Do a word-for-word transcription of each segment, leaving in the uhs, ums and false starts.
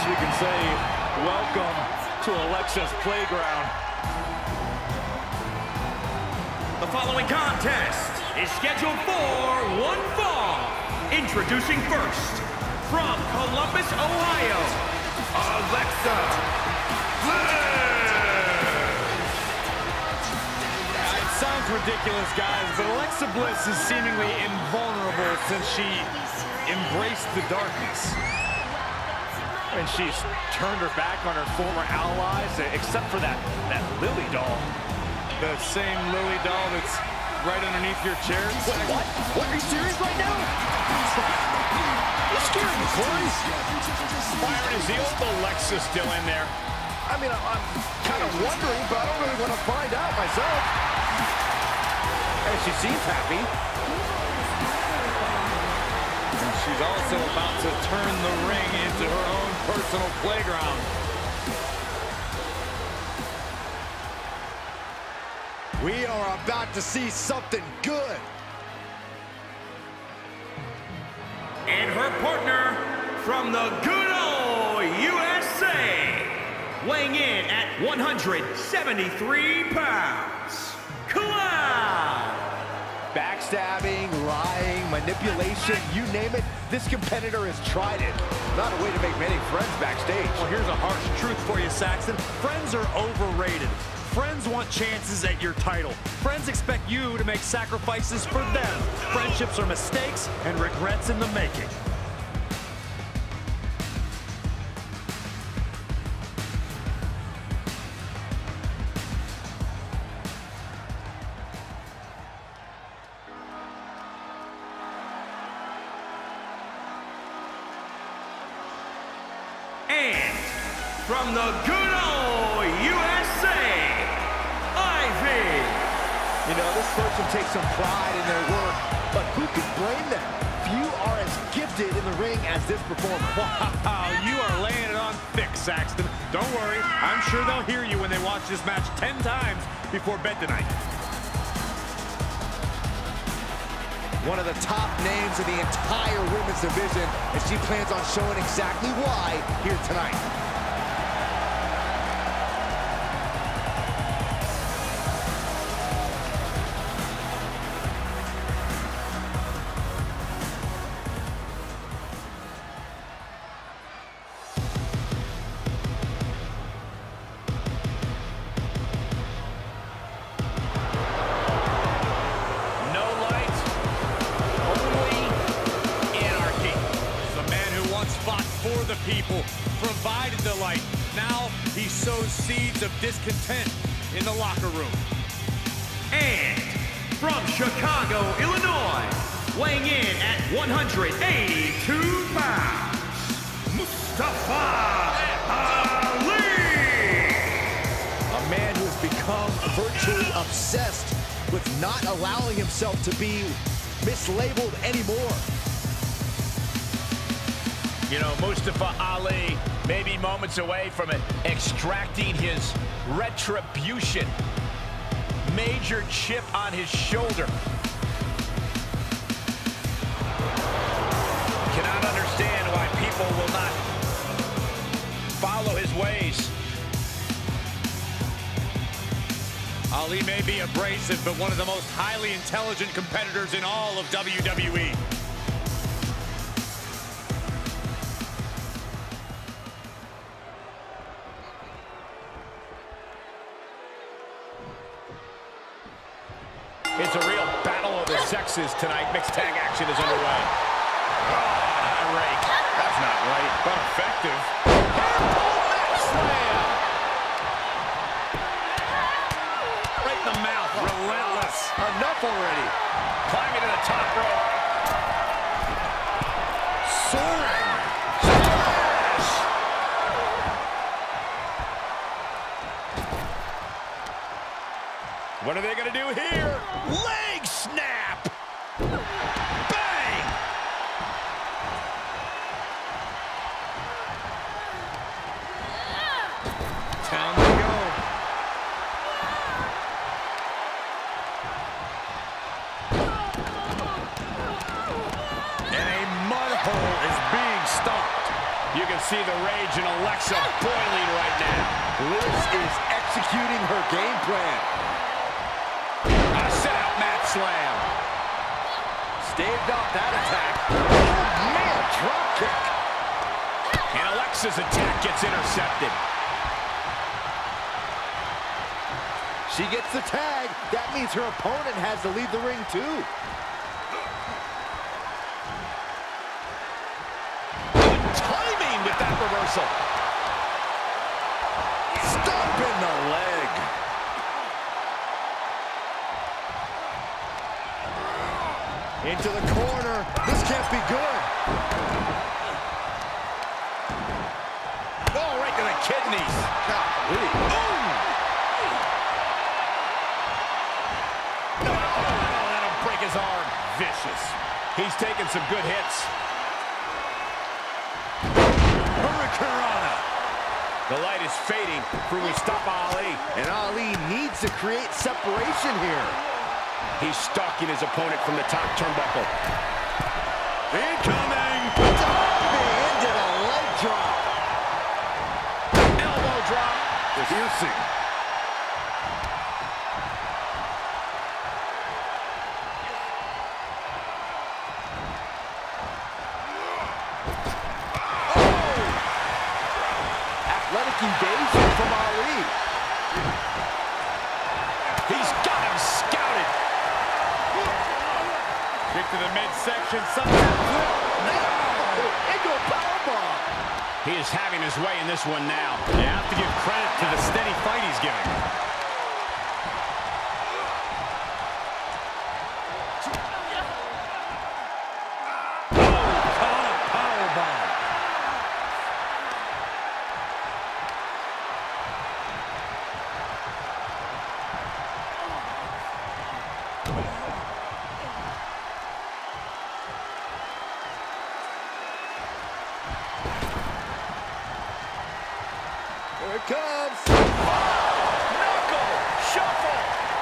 we can say welcome to Alexa's playground. The following contest is scheduled for one fall. Introducing first, from Columbus, Ohio, Alexa Bliss. It sounds ridiculous, guys, but Alexa Bliss is seemingly invulnerable since she embraced the darkness. And she's turned her back on her former allies, except for that, that Lily doll. The same Lily doll that's right underneath your chair. Wait, what? What? Are you serious right now? You're scaring me, Corey. Byron, is the old Alexa still in there? I mean, I'm kind of wondering, but I don't really want to find out myself. And she seems happy. And she's also about to turn the ring into her own personal playground. We are about to see something good. And her partner from the good old U S A, weighing in at one hundred seventy-three pounds, Cloud. Backstabbing, lying, manipulation, you name it, this competitor has tried it. Not a way to make many friends backstage. Well, here's a harsh truth for you, Saxton. Friends are overrated. Friends want chances at your title. Friends expect you to make sacrifices for them. Friendships are mistakes and regrets in the making. And from the good old U S A, Ivy. You know, this person takes some pride in their work, but who can blame them? Few are as gifted in the ring as this performer. Wow, you are laying it on thick, Saxton. Don't worry, I'm sure they'll hear you when they watch this match ten times before bed tonight. One of the top names in the entire women's division, and she plans on showing exactly why here tonight. For the people, provided the light. Now he sows seeds of discontent in the locker room. And from Chicago, Illinois, weighing in at one hundred eighty-two pounds, Mustafa Ali. A man who has become virtually obsessed with not allowing himself to be mislabeled anymore. You know, Mustafa Ali may be moments away from it, extracting his retribution. Major chip on his shoulder. Cannot understand why people will not follow his ways. Ali may be abrasive, but one of the most highly intelligent competitors in all of W W E. It's a real battle of the sexes tonight. Mixed tag action is underway. Oh, rake. That's not right, but effective. Slam! Right in the mouth. Relentless. Enough already. Climbing to the top rope. Soaring. Splash! What are they going to do here? Leg snap! Bang! Time to go. And a mud hole is being stopped. You can see the rage in Alexa boiling right now. Bliss is executing her game plan. A set-out mat slam. Staved off that attack. Oh, man, drop kick. And Alexa's attack gets intercepted. She gets the tag. That means her opponent has to leave the ring, too. Good timing with that reversal. Stomping the leg. Into the corner. This can't be good. Oh, right to the kidneys. Golly. Boom! No, oh, that'll break his arm. Vicious. He's taking some good hits. Hurricanrana. The light is fading for Mustafa Ali. And Ali needs to create separation here. He's stalking his opponent from the top turnbuckle. Incoming! Diving into the leg drop. Elbow drop. Piercing. Oh! Athletic evasion from Ali. He's got him scouted. Kick to the midsection, sunset flip. Oh, into a powerbomb. He is having his way in this one now. You have to give credit to the steady fight he's giving. Oh, caught a powerbomb. Here it comes. Knuckle shuffle.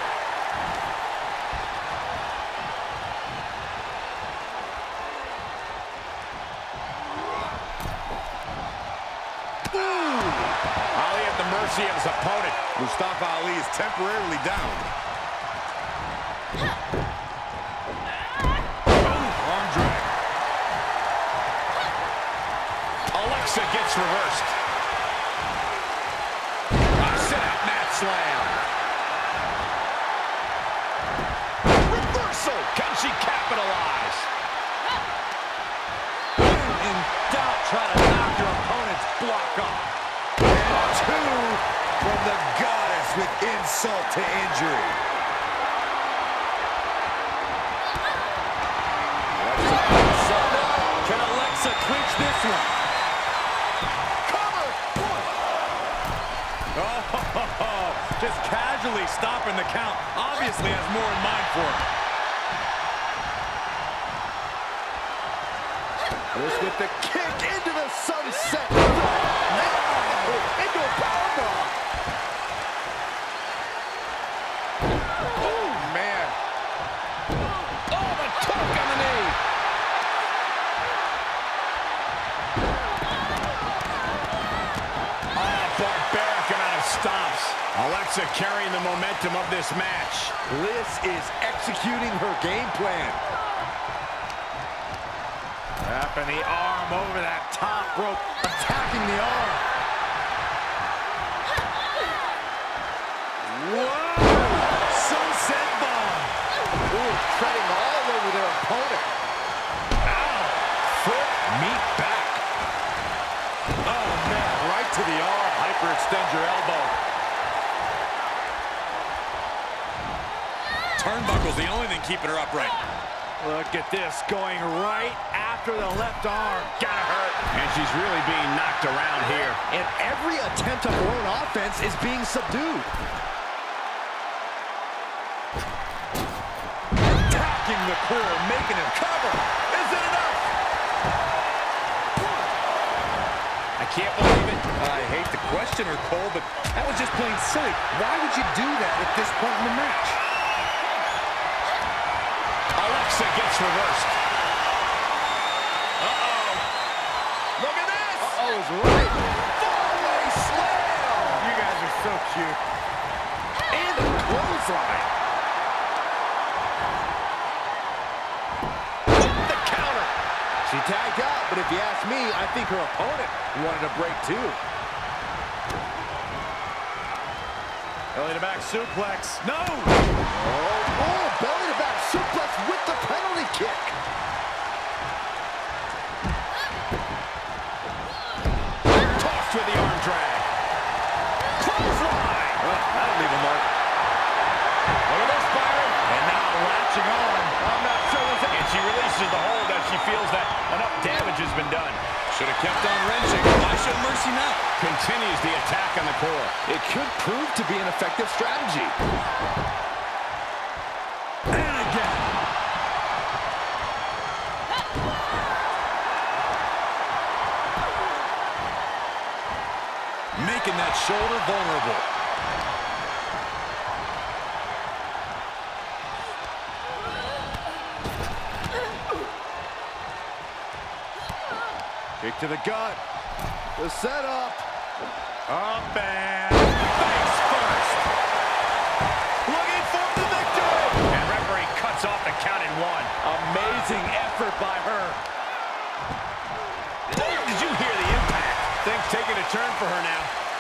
Ali at the mercy of his opponent. Mustafa Ali is temporarily down. Arm drag. Alexa gets reversed. A set-out mat slam. Reversal. Can she capitalize? In doubt, try to knock your opponent's block off. And two from the goddess with insult to injury. Can Alexa clinch this one? Cover! Oh, just casually stopping the count. Obviously has more in mind for him. This with the kick into the sunset. Now into a powerbomb. Oh, man. Oh, the torque on the knee. Oh, barbaric amount of stomps. Alexa carrying the momentum of this match. Bliss is executing her game plan. Wrapping the arm over that top rope. Attacking the arm. Whoa! Sunset bomb. Ooh, treading all over their opponent. Ow! Foot meet back. Oh, man. Right to the arm. Hyperextend your elbow. Turnbuckle's the only thing keeping her upright. Look at this, going right after the left arm. Gotta hurt. And she's really being knocked around here. And every attempt of her own offense is being subdued. Attacking the core, making him cover. Is it enough? I can't believe it. I hate to question her, Cole, but that was just plain silly. Why would you do that at this point in the match? Alexa gets reversed. Uh-oh. Look at this. Uh-oh, you. And a clothesline. The counter. She tagged out, but if you ask me, I think her opponent wanted a break too. Belly to back suplex. No! Oh, oh, belly to back suplex with the penalty kick. Tossed with the arm drag. Clothesline! Oh, that'll leave a mark. Look at this, Byron. And now latching on. I'm not sure what's it. And she releases the hold as she feels that enough damage has been done. Should have kept on wrenching. Why show mercy now? Continues the attack on the core. It could prove to be an effective strategy. And again. Making that shoulder vulnerable. Kick to the gut. The setup. Up and face first. Looking for the victory. And referee cuts off the count in one. Amazing effort by her. Did you hear the impact? Things taking a turn for her now.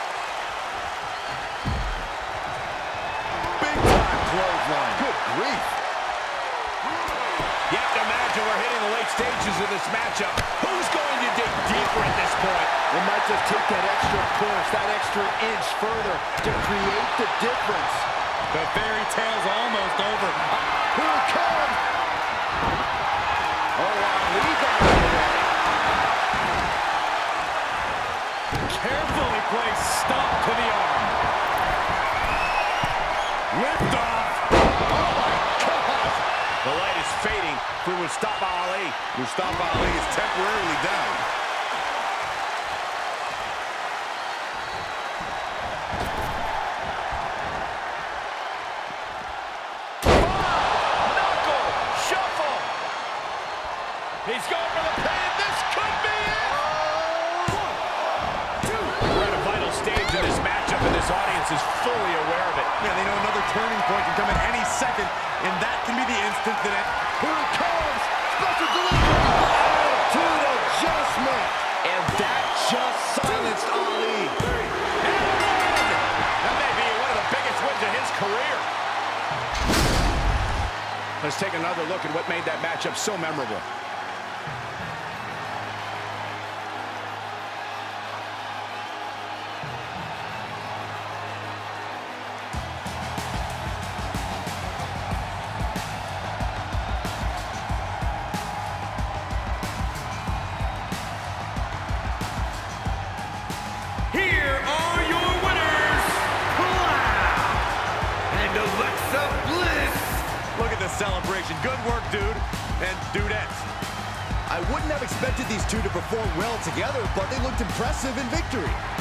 Big time clothesline. Good grief. You have to imagine we're hitting the late stages of this matchup. Who's going to dig deeper at this point? They might just take that extra push, that extra inch further to create the difference. The fairy tale's almost over. Here it comes. Oh, Ali got it away. Carefully placed stomp to the arm. Lift off. Oh, my God. The light is fading for Mustafa Ali. Mustafa Ali is temporarily down. Knuckle shuffle. He's going for the pin. This could be it. One, two. We're at a vital stage in this matchup, and this audience is fully aware of it. Yeah, they know another turning point can come at any second, and that can be the instant that it... Here it comes. Special delivery. Attitude adjustment. And that just silenced Ali. That may be one of the biggest wins of his career. Let's take another look at what made that matchup so memorable. Here are your winners, Wow and Alexa Bliss. Look at the celebration. Good work, dude. And dudettes. I wouldn't have expected these two to perform well together, but they looked impressive in victory.